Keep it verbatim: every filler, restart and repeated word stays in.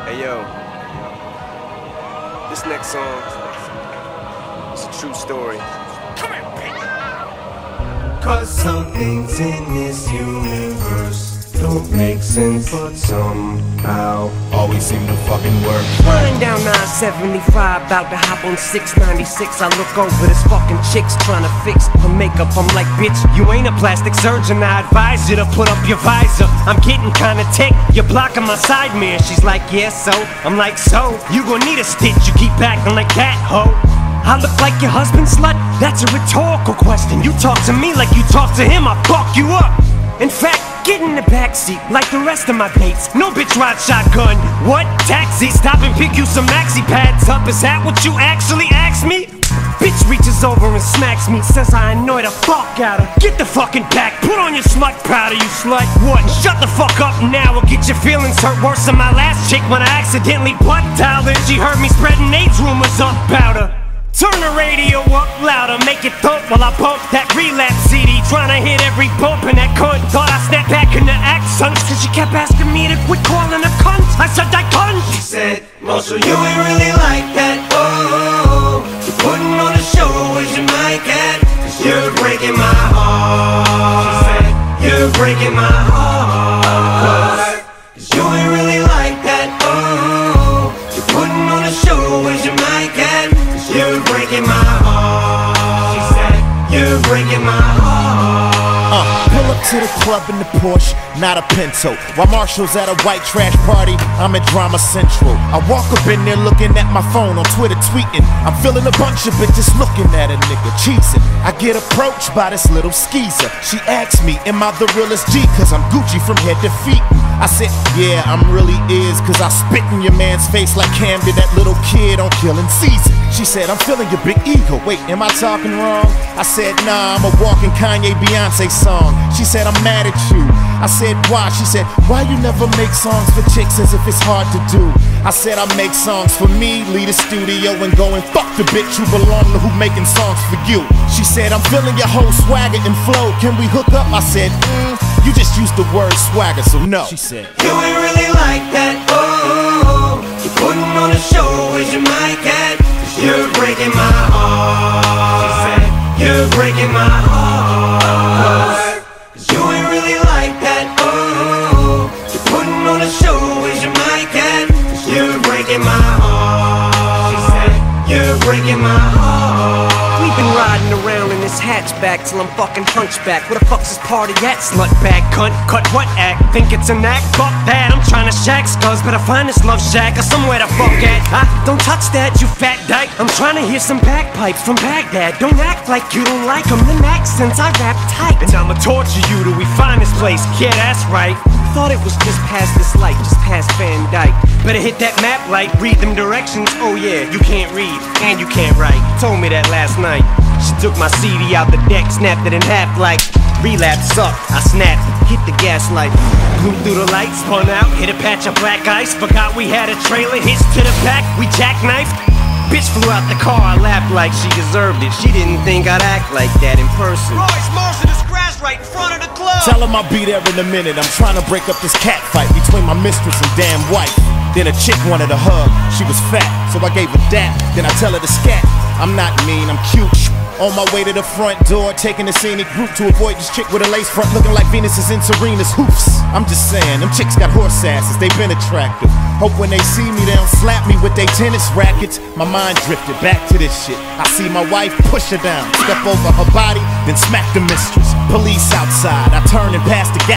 Hey yo, this next song is a true story. Come here, bitch. Cause some things in this universe don't make sense, but somehow always seem to fucking work. Flying down nine seventy-five, about to hop on six ninety-six. I look over this fucking chick's trying to fix her makeup. I'm like, bitch, you ain't a plastic surgeon. I advise you to put up your visor. I'm getting kinda ticked, you're blocking my side mirror. She's like, yeah, so? I'm like, so? You gon' need a stitch, you keep acting like that, ho. I look like your husband, slut? That's a rhetorical question. You talk to me like you talk to him, I'll fuck you up. In fact, get in the backseat like the rest of my dates. No bitch ride shotgun. What? Taxi? Stop and pick you some maxi pads up. Is that what you actually asked me? Bitch reaches over and smacks me, says I annoy the fuck out her. Get the fucking back, put on your slut powder, you slut. What? Shut the fuck up now or get your feelings hurt worse than my last chick when I accidentally butt dialed her. She heard me spreading AIDS rumors up about her. Turn the radio up louder, make it thump while I bump that relapse C D. Tryna hit every bump in that cunt. Thought I snapped back into accents, cause she kept asking me to quit calling her cunt. I said I cunt. She said, Marshall, you ain't really like that. Oh, you're putting on a show, where's your mic at? Cause you're breaking my heart. She said, you're breaking my heart. Cause you ain't really like that. Oh, you're putting on a show, where's your mic at? You're breaking my heart. She said, you're breaking my heart. Uh, pull up to the club in the Porsche, not a Pinto. While Marshall's at a white trash party, I'm at Drama Central. I walk up in there looking at my phone, on Twitter tweeting. I'm feeling a bunch of bitches looking at a nigga cheesing. I get approached by this little skeezer. She asks me, am I the realest G? Cause I'm Gucci from head to feet. I said, yeah, I'm really is. Cause I spit in your man's face like Cam did that little kid on Killing Season. She said, I'm feeling your big ego. Wait, am I talking wrong? I said, nah, I'm a walking Kanye Beyonce song. She said, I'm mad at you. I said, why? She said, why you never make songs for chicks as if it's hard to do? I said, I make songs for me, leave the studio and go and fuck the bitch who belong to who making songs for you. She said, I'm feeling your whole swagger and flow. Can we hook up? I said, mm, you just used the word swagger, so no. She said, you ain't really like that. Oh, you're putting on a show, where's your mic at? Cause you're breaking my heart. She said, you're breaking my heart. Cause you ain't really like that. Oh, you're putting on a show, where's your mic at? Cause you're breaking my heart. She said, you're breaking my heart. We've been riding around in this hatchback till I'm fucking hunchback. Where the fuck's this party at, slut bag cunt? Cut what act? Think it's an act? Fuck that, I'm trying to shack scuzz. Better find this love shack or somewhere to fuck at. Huh? Don't touch that, you fat dyke. I'm trying to hear some bagpipes from Baghdad. Don't act like you don't like them, then accents I rap tight. And I'ma torture you till we find this place. Yeah, that's right. Thought it was just past this light, just past Van Dyke. Better hit that map light, read them directions. Oh yeah, you can't read, and you can't write. Told me that last night. She took my C D out the deck, snapped it in half like relapse up. I snapped, hit the gas light, blew through the lights, spun out, hit a patch of black ice. Forgot we had a trailer, hitched to the back, we jackknifed. Bitch flew out the car, I laughed like she deserved it. She didn't think I'd act like that in person. Royce Marshall is crashed right in front of the club. tell him I'll be there in a minute. I'm trying to break up this cat fight between my mistress and damn wife. Then a chick wanted a hug, she was fat, so I gave her that. Then I tell her to scat. I'm not mean, I'm cute. On my way to the front door, taking the scenic route to avoid this chick with a lace front looking like Venus's and Serena's hoofs. I'm just saying, them chicks got horse asses, they been attractive. Hope when they see me, they don't slap me with they tennis rackets. My mind drifted back to this shit. I see my wife push her down, step over her body, then smack the mistress. Police outside, I turn and pass the gas.